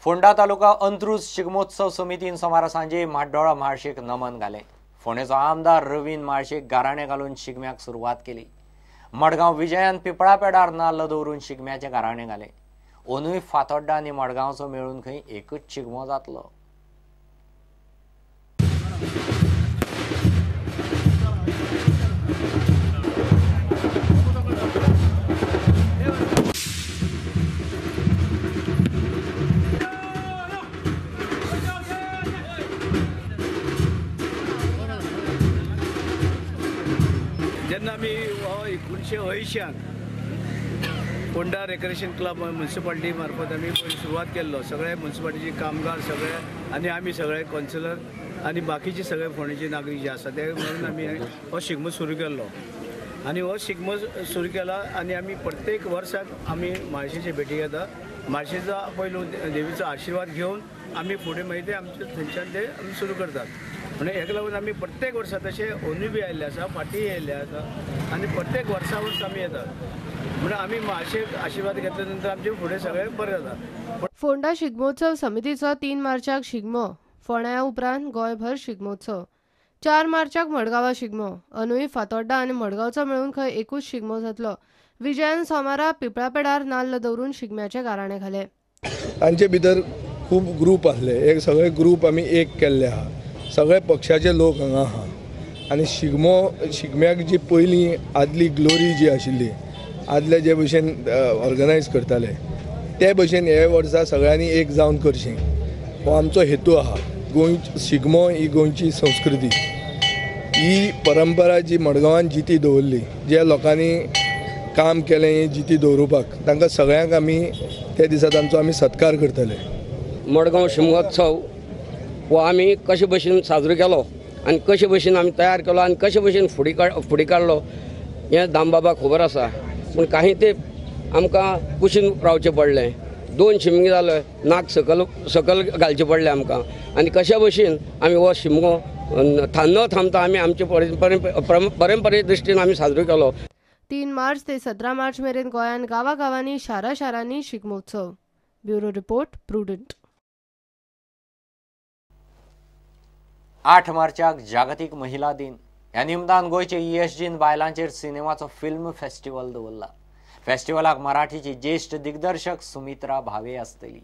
फोंडा तालुका अंत्रुज शिगमोत्सव समितीन सोमारा सांजे म्हाड्डोळा म्हाळशेक नमन घाले। फोंडेचो आमदार रवीन म्हाळशेक गाराणे घालून शिगम्याक सुरवात केली। मडगांव विजयान पिपळा पेडार नाल्ल दवरून शिगम्याचे गाराणे घाले। अंदूय फातोड्डा आनी मडगांवचो मेळून खंय एकूच शिगमो जातलो। जेन्ना आमी 1980 फोंडा रेक्रेशन क्लब म्युनिसिपालिटी मार्फत आमी सुरवात केल्लो। सगळे म्युनिसिपालिटीचे कामगार सगळे आनी आमी सगळे काउन्सिलर आनी बाकीचे सगळे फोंडेचे नागरीक जे आसा ते म्हणून आमी हो शिगमो सुरू केल्लो आनी हो शिगमो सुरू केला आनी आमी प्रत्येक वर्साक आमी म्हाळशेचे भेटी घेता। म्हाळशेचा पयलो देवीचो आशिर्वाद घेवन आमी फुडें मागीर ते आमचे थंयच्यान ते आमी सुरू करतात। म्हणजे हेका लागून आमी प्रत्येक वर्सा तशें अंदूय बी आयिल्ले आसा, फाटीं येयल्ले आसा आनी प्रत्येक वर्सा आमी येतात। म्हणजे आमी म्हाळशेक आशिर्वाद घेतल्या नंतर आमचे फुडें सगळें बरें जाता। फोंडा शिगमोत्सव समितीचो 3 मार्चाक शिगमो, फोंड्या उपरांत गोंयभर शिगमोत्सव। 4 मार्चाक मडगांवां शिगमो, अंदूय फातोड्डा आनी मडगांवचो मेळून खंय एकूच शिगमो जातलो। विजयान सोमारा पिपळा पेडार नाल्ल दवरून शिगम्याचे गाराणे घाले। तांचे भितर खूब ग्रूप आसले, एक सगळे ग्रूप आमी एक केल्ले आहा, सगळे पक्षाचे लोक हांगा आहा आनी शिगम्याक जी पयलीं आदली ग्लोरी जी आशिल्ली, आदले जे भशेन ऑर्गनायज करताले ते भशेन हे वर्सा सगळ्यांनी एक जावन करचें हो आमचो हेतू आहा। शिगमो ही गोंयची संस्कृती, ही परंपरा जी मडगांवान जिती दवरली, ज्या लोकांनी काम केलें ही जिती दवरुपाक, तांकां सगळ्यांक आमी त्या दिसा तांचो आमी सत्कार करतले। मडगांव शिगमोत्सव हो आमी कशे भशेन साजरो केलो आनी कशे भशेन आमी तयार केलो आनी कशे भशेन फुडें काडलो हें दामबाबाक खबर आसा। पूण काही ते आमकां कुशीन रावचें पडलें, 2 शिगमे जाले, नाक सकल घालचें पडलें आमकां आनी कशा भशेन आमी हो शिगमो न थांबता आमी आमचे परंपरे दृश्टीन आमी साजरो केलो। 3 मार्च ते 17 मार्च मेरेन गोंयान गांवांनी शारांनी शिगमोत्सव। Bureau report prudent. 8 मार्चाक जागतीक महिला दिन। ह्या निमतान गोंयचे ESGन बायलांचेर सिनेमाचो फिल्म फेस्टिवल दवरला। फेस्टिवलाक मराठीची ज्येष्ठ दिग्दर्शक सुमित्रा भावे आसतली।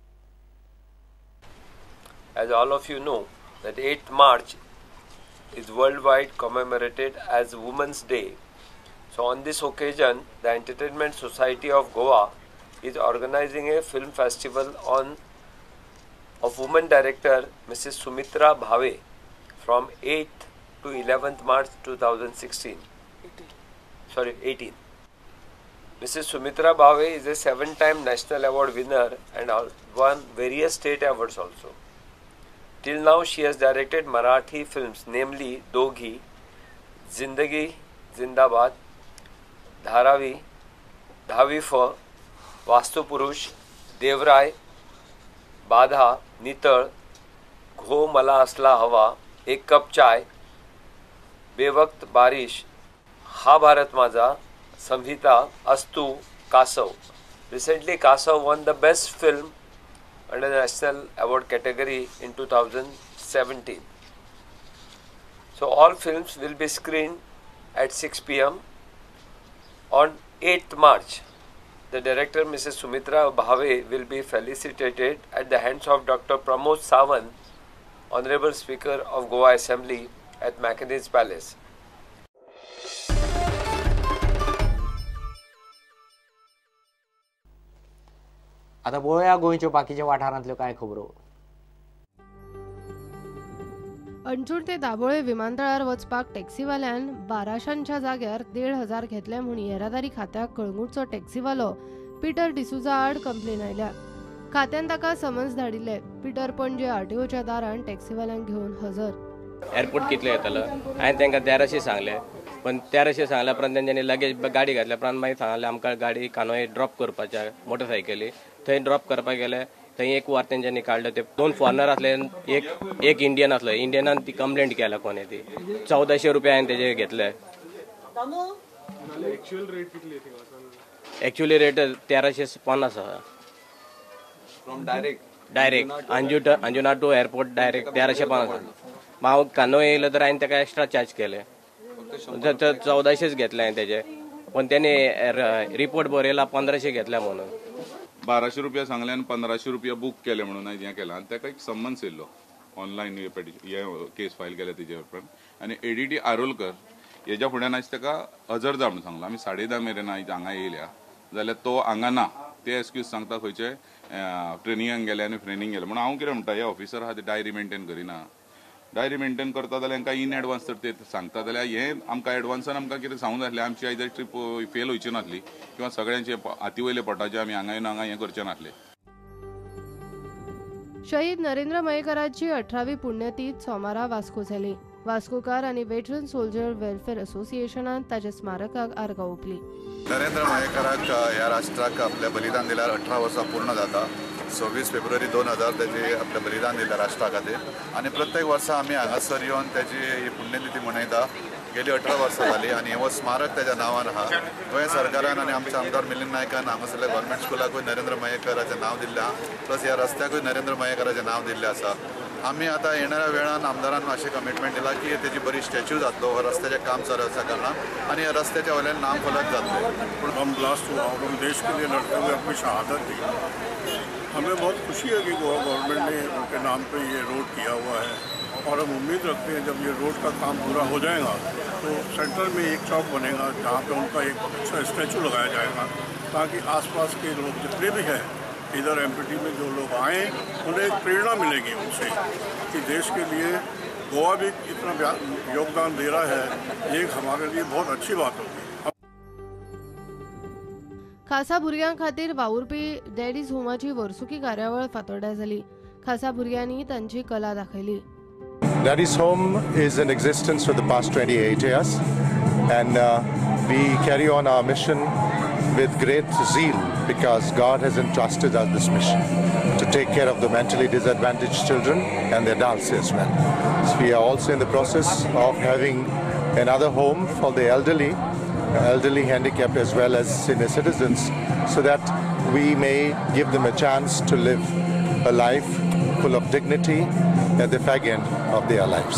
As all of you know that 8th March is worldwide commemorated as Women's Day. So on this occasion, the Entertainment Society of Goa is organizing a film festival of woman director Mrs. Sumitra Bhave from 8th to 11th March 2016. 18. Mrs. Sumitra Bhave is a 7-time National Award winner and won various state awards also. Till now she has directed Marathi films namely Doghi, Zindagi Zindabad, Dharavi, Dhavifa, Vastupurush, Devrai, Badha, Nital, Gho Mala Asla Hava, Ek Cup Chai, Bevakt Barish, Ha Bharat Maza, Samhita, Astu, Kasav. Recently Kasav won the best film under the National Award category in 2017. So all films will be screened at 6 p.m. on 8th March. The director Mrs. Sumitra Bhave will be felicitated at the hands of Dr. Pramod Sawant, Honorable Speaker of Goa Assembly at Macanese Palace. आता पळोवया गोंयच्यो बाकीच्या वाठारांतल्यो कांय खबरो। अंजूण ते दाबोळे विमानतळार वचपाक टॅक्सीवाल्यान 1200च्या जाग्यार 1500 घेतले म्हूण येरादारी खात्याक कळंगूटचो टॅक्सीवालो पिटर डिसूजा आड कंप्लेन आयल्या। खात्यान ताका समन्स धाडिल्ले। पिटर पणजे RTOच्या दारान टॅक्सीवाल्यांक घेवन हजर। एअरपोर्ट कितले येतलो हांवें तांकां 1300 सांगले, पण 1300 सांगल्या उपरांत तेंच्यांनी लगेज गाडी घातल्या उपरांत मागीर सांगलें आमकां गाडी कानोय ड्रॉप करपाच्या मोटरसायकली। थंय ड्रॉप करपाक गेले, थंय एक वर तेंच्यांनी काडलो। ते 2 फॉरेनर आसले, एक इंडियन आसलो। इंडियनान ती कंप्लेंट केल्या कोणे ती 1400 रुपया हांवें तेजे घेतले। एक्चुअली रेट 1350 आसा। from direct direct Anjuna to airport direct 1350. हांव कान्होय येयलो तर हांवें ताका एक्स्ट्रा चार्ज केले. 1400 घेतले हांवें तेजे, पण त्याने रिपोर्ट बरयला 1500 घेतल्या म्हणून. 1200 रुपया सांगले आनी 1500 रुपया बूक केले म्हणून हांवें हें केलां आनी ताका एक समन्स येयल्लो ऑनलायन हे केस फायल केल्या तेजे उपरांत. आनी एडीटी आरोलकर हेज्या फुड्यान आयज ताका हजर जा म्हणून सांगला. आमी 10:30 मेरेन आयज हांगा येयल्या जाल्यार तो हांगा ना, ते एक्सक्यूज सांगता खंयचे ट्रेनिंगाक गेले आनी ट्रेनिंग गेले म्हणून. हांव कितें म्हणटा, हे ऑफिसर आहा ते डायरी मेंटेन करिना. डायरी मेंटेन करता जाल्यार हांकां इन एडवान्स तर ते सांगता जाल्यार हें आमकां एडवान्सान आमकां कितें सांगूंक जाय आसलें. आमची आयज ट्रीप फेल वयची नासली किंवा सगळ्यांचे हाती वयले पोटाचे आमी हांगा येवन हांगा हें करचे नासले. शहीद नरेंद्र मयेकाराची 18वी पुण्यतीथ सोमारा वास्को जाली. वास्कोकार आनी वेटरन सोल्जर वेलफेअर असोसिएशनान ताच्या स्मारकाक आर्गां ओंपली. नरेंद्र मयेकाराक ह्या राष्ट्राक आपलें बलिदान दिल्यार 18 वर्सां पूर्ण जाता. 26 फेब्रुवारी 2000 तेजे आपलें बलिदान दिलें राष्ट्रा खातीर आनी प्रत्येक वर्सा आमी हांगासर येवन तेजी ही पुण्यतिथी मनयता. गेली 18 वर्सां जाली आनी हो स्मारक तेज्या नांवान आहा. गोंय सरकारान आनी आमच्या आमदार मिलिंद नायकान हांगासरल्या गव्हर्मेंट स्कुलाकूय नरेंद्र मयेकाराचें नांव दिल्लें आहा, प्लस ह्या रस्त्याकूय नरेंद्र मयेकाराचें नांव दिल्लें आसा. आमी आतां येणाऱ्या वेळान आमदारान अशें कमिटमेंट दिला की तेजी बरी स्टॅच्यू जातलो. हो रस्त्याचें काम चालू आसा कारणान आनी ह्या रस्त्याच्या वयल्यान नाम फलक जातलें. पूण हम ब्लास्ट हुआ और हम देश के लिए लड़ते हुए अपनी शहादत दी. हमें बहुत खुशी है कि गोवा गवर्नमेंट ने उनके नाम पे ये रोड किया हुआ है और हम उम्मीद रखते हैं जब ये रोड का काम पूरा हो जाएगा तो सेंटर में एक चौक बनेगा जहाँ पे उनका एक अच्छा स्टैचू लगाया जाएगा ताकि आसपास के लोग जितने भी हैं इधर एमपीटी में जो लोग आएँ उन्हें एक प्रेरणा मिलेगी उनसे कि देश के लिए गोवा भी इतना योगदान दे रहा है. ये हमारे लिए बहुत अच्छी बात होगी. खासा भुरग्यां खातीर वावुरपी डॅडीज होमाची वर्सुकी कार्यावळ फातोड्ड्या जाली. खासा भुरग्यांनी तांची कला दाखयली. Daddy's Home is in existence for the past 28 years and we carry on our mission with great zeal because God has entrusted us this mission to take care of the mentally disadvantaged children and their adults as well. So we are also in the process of having another home for the elderly handicapped as well as senior citizens so that we may give them a chance to live a life full of dignity at the fag end of their lives.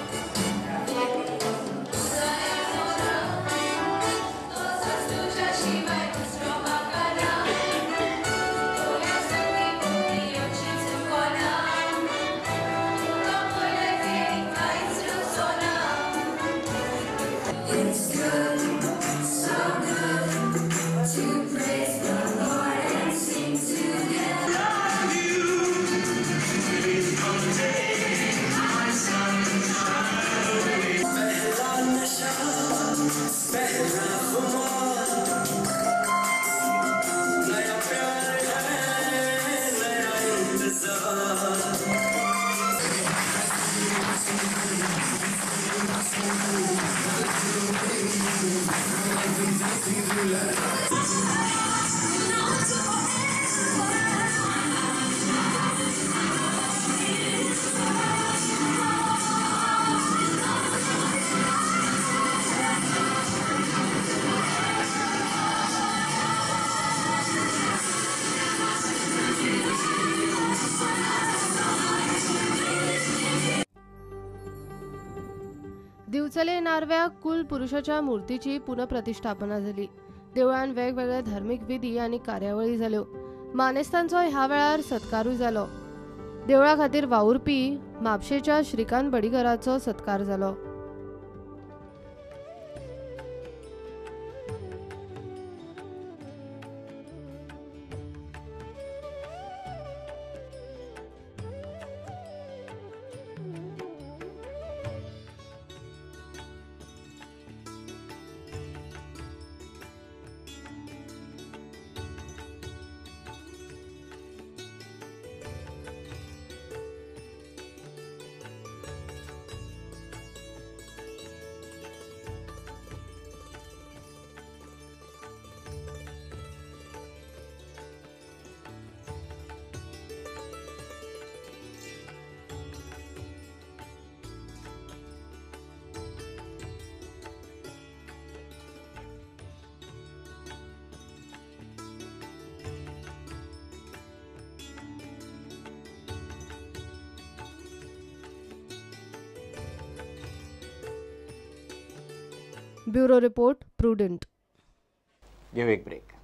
दिवचले नारव्या कुल पुरुषाच्या मूर्तीची पुनःप्रतिष्ठापना जाली. देवळान वेगवेगळे धार्मिक विधी आनी कार्यावळी जाल्यो. मानेस्तांचो ह्या वेळार सत्कारूय जालो. देवळा खातीर वावुरपी म्हापशेच्या श्रीकांत बडीकराचो सत्कार जालो. Bureau report Prudent. घेऊ एक ब्रेक.